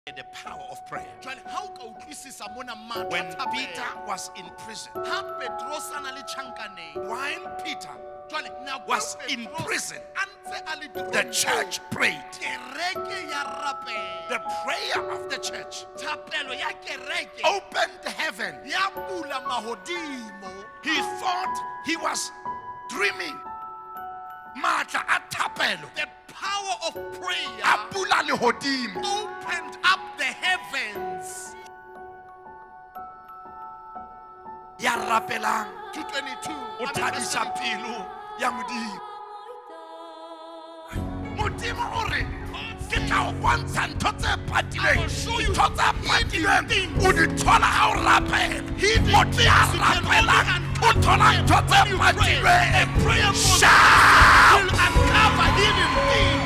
The power of prayer. When Peter was in prison, while Peter was in prison, the church prayed. The prayer of the church opened heaven. He thought he was dreaming. The power of prayer opened up the heavens. 2:22. Shout! Will uncover hidden things.